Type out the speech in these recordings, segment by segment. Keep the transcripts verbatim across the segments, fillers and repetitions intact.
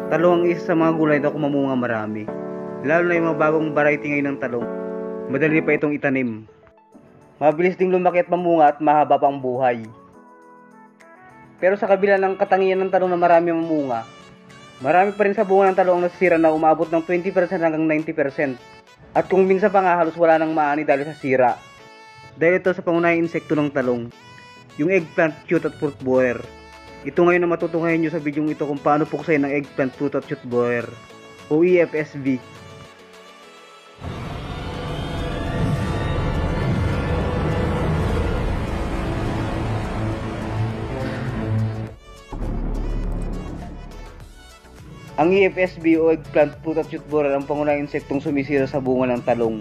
Talong ang isa sa mga gulay na kumamunga marami. Lalo na yung mga bagong variety ngayon ng talong. Madali pa itong itanim. Mabilis ding lumaki at mamunga at mahaba pa ang buhay. Pero sa kabila ng katangian ng talong na marami mamunga, marami pa rin sa bunga ng talong na nasisira na umabot ng twenty percent hanggang ninety percent. At kung minsan pa nga halos wala nang maani dahil sa sira. Dahil ito sa pangunahing insekto ng talong, yung eggplant, cute at fruit borer. Ito ngayon na matutuhayan nyo sa video ito kung paano puksayin ng eggplant, fruit at shoot borer o E F S B. Ang E F S B o eggplant, fruit at shoot borer ang pangunahing insektong sumisira sa bunga ng talong.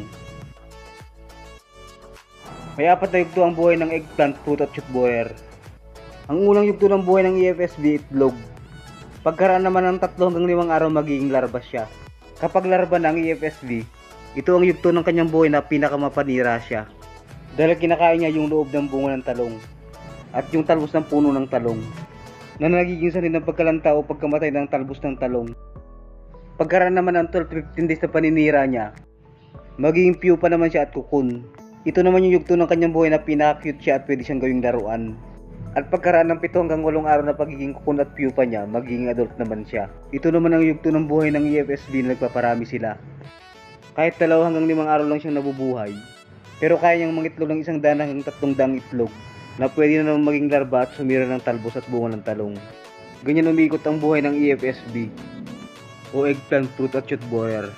May apat na yugto ang buhay ng eggplant, fruit at shoot borer. Ang unang yugto ng buhay ng E F S B, itlog. Pagkaraan naman ng tatlo hanggang limang araw magiging larva siya. Kapag larva ng E F S B, ito ang yugto ng kanyang buhay na pinakamapanira siya. Dahil kinakain niya yung loob ng bunga ng talong at yung talbos ng puno ng talong na nagiging sanhi ng pagkalanta o pagkamatay ng talbos ng talong. Pagkaraan naman ng twelve to fifteen days na paninira niya, magiging pupa naman siya at kukun. Ito naman yung yugto ng kanyang buhay na pinaka-cute siya at pwede siyang gawing laruan. At pagkaraan ng pito hanggang walong araw na pagiging kukun at pupa niya, magiging adult naman siya. Ito naman ang yugto ng buhay ng E F S B na nagpaparami sila. Kahit dalawa hanggang limang araw lang siyang nabubuhay, pero kaya niyang mangitlog ng isang daan hanggang tatlong daang itlog na pwede na naman maging larva at sumira ng talbos at bunga ng talong. Ganyan umikot ang buhay ng E F S B o eggplant, fruit at shoot borer.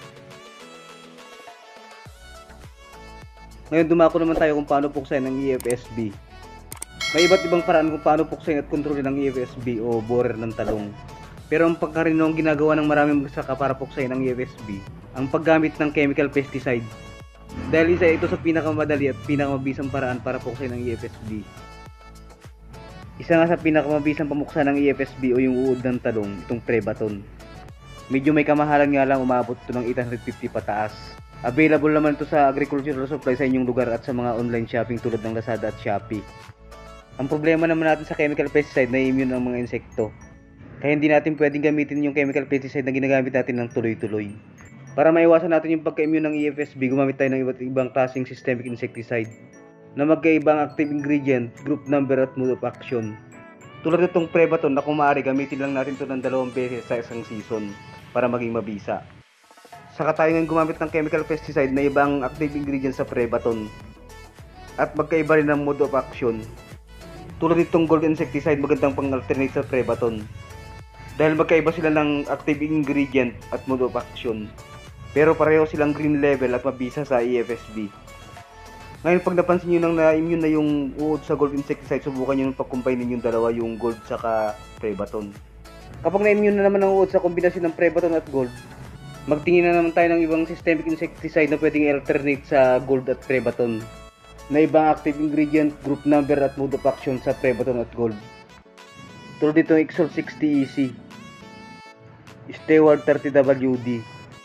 Ngayon dumako naman tayo kung paano puksayin ng E F S B. May iba't ibang paraan kung paano puksayin at kontrolin ng E F S B o borer ng talong. Pero ang pagkarino ang ginagawa ng maraming magsasaka para puksayin ng E F S B, ang paggamit ng chemical pesticide. Dahil isa ito sa pinakamadali at pinakamabisang paraan para puksayin ng E F S B. Isa nga sa pinakamabisang pamuksa ng E F S B o yung uod ng talong, itong Prebaton. Medyo may kamahalan nga lang, umabot ito ng eight hundred fifty pataas. Available naman ito sa agricultural supply sa inyong lugar at sa mga online shopping tulad ng Lazada at Shopee. Ang problema naman natin sa chemical pesticide na immune ang mga insekto. Kaya hindi natin pwedeng gamitin yung chemical pesticide na ginagamit natin ng tuloy-tuloy. Para maiwasan natin yung pagka-immune ng E F S B, gumamit tayo ng iba't ibang klaseng systemic insecticide na magkaibang active ingredient, group number at mode of action. Tulad itong Prebaton na kung maaari gamitin lang natin ito ng dalawang beses sa isang season para maging mabisa. Saka tayo ngayon gumamit ng chemical pesticide na ibang active ingredient sa Prebaton at magkaiba rin ng mode of action. Tulad itong gold insecticide, magandang pang-alternate sa Prebaton dahil magkaiba sila ng active ingredient at mode of action, pero pareho silang green level at mabisa sa E F S B. Ngayon pag napansin nyo nang na-immune na yung uod sa gold insecticide, subukan nyo nung pag-combine yung dalawa, yung gold saka Prebaton. Kapag na-immune na naman ang uod sa kombinasyon ng Prebaton at gold, magtingin na naman tayo ng ibang systemic insecticide na pwedeng alternate sa gold at Prebaton na ibang active ingredient, group number at mode of action sa Prebaton at gold. Tulad dito ng Exalt sixty E C, Steward thirty W D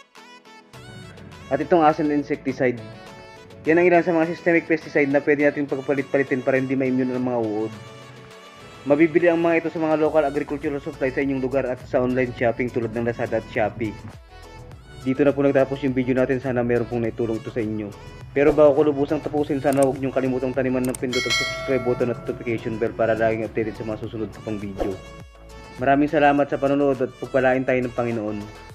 at itong Ascent insecticide. Yan ang ilan sa mga systemic pesticide na pwede natin pagpalit-palitin para hindi ma-immune ng mga uod. Mabibili ang mga ito sa mga local agricultural supply sa inyong lugar at sa online shopping tulad ng Lazada at Shopee. Dito na po nagtapos yung video natin, sana meron pong naitulong ito sa inyo. Pero bago ko lubusang tapusin, sana huwag niyong kalimutang taniman ng pindot ang subscribe button at notification bell para laging updated sa mga susunod ko pang video. Maraming salamat sa panonood at pagpalain tayo ng Panginoon.